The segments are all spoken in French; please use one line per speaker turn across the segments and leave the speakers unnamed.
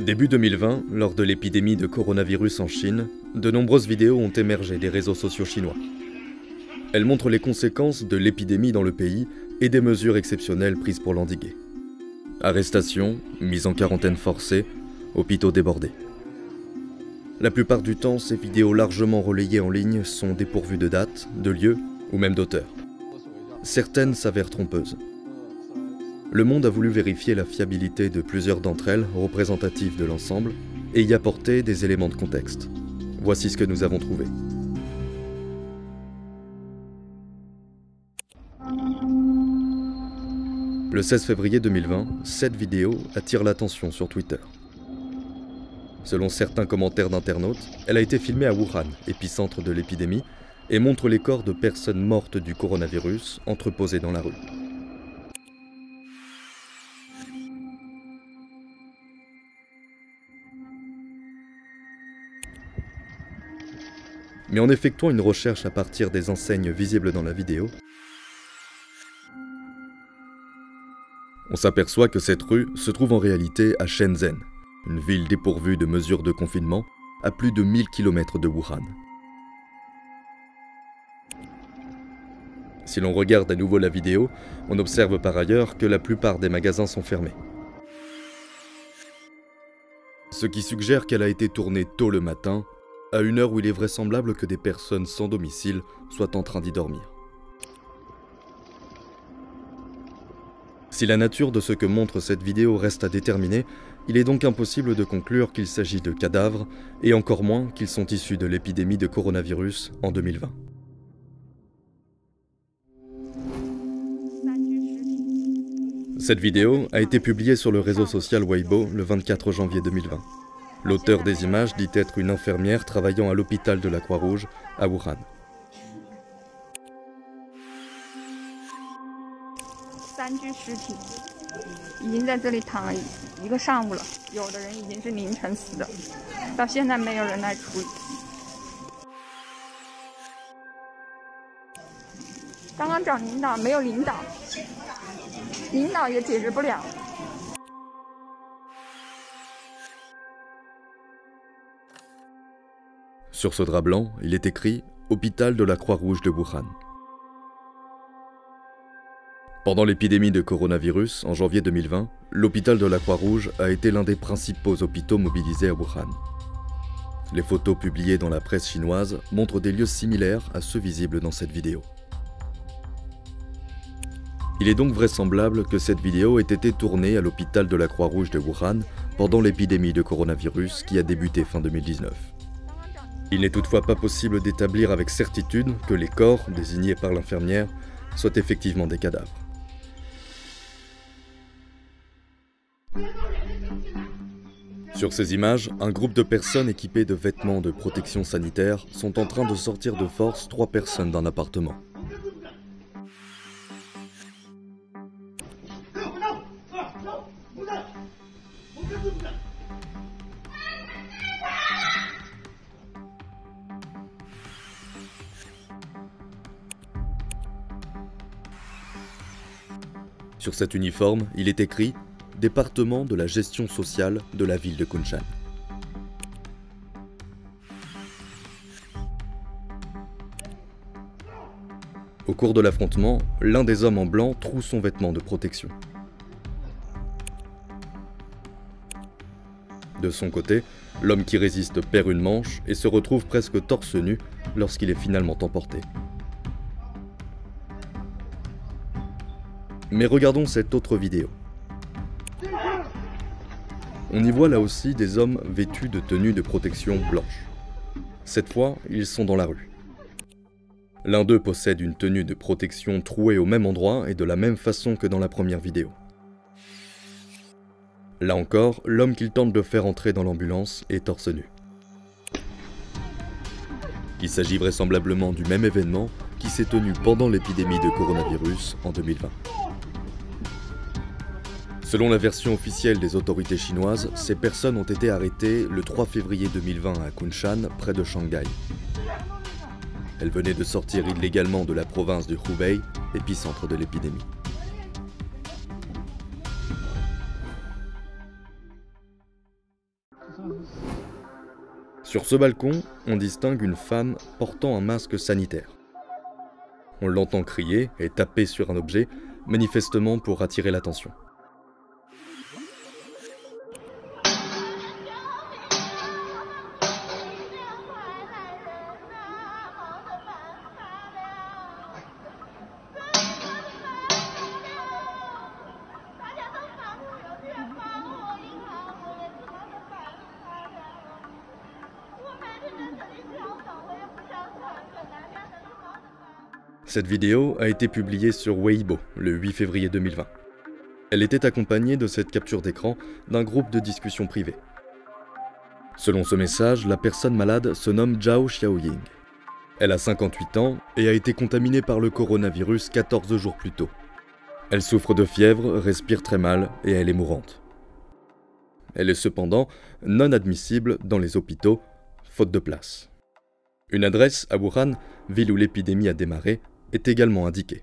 Début 2020, lors de l'épidémie de coronavirus en Chine, de nombreuses vidéos ont émergé des réseaux sociaux chinois. Elles montrent les conséquences de l'épidémie dans le pays et des mesures exceptionnelles prises pour l'endiguer. Arrestations, mise en quarantaine forcée, hôpitaux débordés. La plupart du temps, ces vidéos largement relayées en ligne sont dépourvues de date, de lieu ou même d'auteur. Certaines s'avèrent trompeuses. Le Monde a voulu vérifier la fiabilité de plusieurs d'entre elles, représentatives de l'ensemble, et y apporter des éléments de contexte. Voici ce que nous avons trouvé. Le 16 février 2020, cette vidéo attire l'attention sur Twitter. Selon certains commentaires d'internautes, elle a été filmée à Wuhan, épicentre de l'épidémie, et montre les corps de personnes mortes du coronavirus entreposés dans la rue. Mais en effectuant une recherche à partir des enseignes visibles dans la vidéo, on s'aperçoit que cette rue se trouve en réalité à Shenzhen, une ville dépourvue de mesures de confinement, à plus de 1000 km de Wuhan. Si l'on regarde à nouveau la vidéo, on observe par ailleurs que la plupart des magasins sont fermés. Ce qui suggère qu'elle a été tournée tôt le matin, à une heure où il est vraisemblable que des personnes sans domicile soient en train d'y dormir. Si la nature de ce que montre cette vidéo reste à déterminer, il est donc impossible de conclure qu'il s'agit de cadavres, et encore moins qu'ils sont issus de l'épidémie de coronavirus en 2020. Cette vidéo a été publiée sur le réseau social Weibo le 24 janvier 2020. L'auteur des images dit être une infirmière travaillant à l'hôpital de la Croix-Rouge à Wuhan. Sur ce drap blanc, il est écrit « Hôpital de la Croix-Rouge de Wuhan ». Pendant l'épidémie de coronavirus, en janvier 2020, l'hôpital de la Croix-Rouge a été l'un des principaux hôpitaux mobilisés à Wuhan. Les photos publiées dans la presse chinoise montrent des lieux similaires à ceux visibles dans cette vidéo. Il est donc vraisemblable que cette vidéo ait été tournée à l'hôpital de la Croix-Rouge de Wuhan pendant l'épidémie de coronavirus qui a débuté fin 2019. Il n'est toutefois pas possible d'établir avec certitude que les corps, désignés par l'infirmière, soient effectivement des cadavres. Sur ces images, un groupe de personnes équipées de vêtements de protection sanitaire sont en train de sortir de force 3 personnes d'un appartement. Sur cet uniforme, il est écrit « Département de la gestion sociale de la ville de Kunshan ». Au cours de l'affrontement, l'un des hommes en blanc troue son vêtement de protection. De son côté, l'homme qui résiste perd une manche et se retrouve presque torse nu lorsqu'il est finalement emporté. Mais regardons cette autre vidéo. On y voit là aussi des hommes vêtus de tenues de protection blanches. Cette fois, ils sont dans la rue. L'un d'eux possède une tenue de protection trouée au même endroit et de la même façon que dans la première vidéo. Là encore, l'homme qu'il tente de faire entrer dans l'ambulance est torse nu. Il s'agit vraisemblablement du même événement qui s'est tenu pendant l'épidémie de coronavirus en 2020. Selon la version officielle des autorités chinoises, ces personnes ont été arrêtées le 3 février 2020 à Kunshan, près de Shanghai. Elles venaient de sortir illégalement de la province du Hubei, épicentre de l'épidémie. Sur ce balcon, on distingue une femme portant un masque sanitaire. On l'entend crier et taper sur un objet, manifestement pour attirer l'attention. Cette vidéo a été publiée sur Weibo le 8 février 2020. Elle était accompagnée de cette capture d'écran d'un groupe de discussion privée. Selon ce message, la personne malade se nomme Zhao Xiaoying. Elle a 58 ans et a été contaminée par le coronavirus 14 jours plus tôt. Elle souffre de fièvre, respire très mal et elle est mourante. Elle est cependant non admissible dans les hôpitaux, faute de place. Une adresse à Wuhan, ville où l'épidémie a démarré, est également indiquée.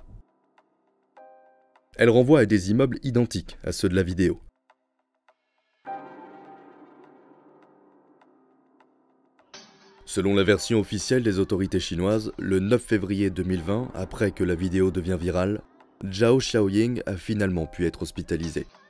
Elle renvoie à des immeubles identiques à ceux de la vidéo. Selon la version officielle des autorités chinoises, le 9 février 2020, après que la vidéo devient virale, Zhao Xiaoying a finalement pu être hospitalisée.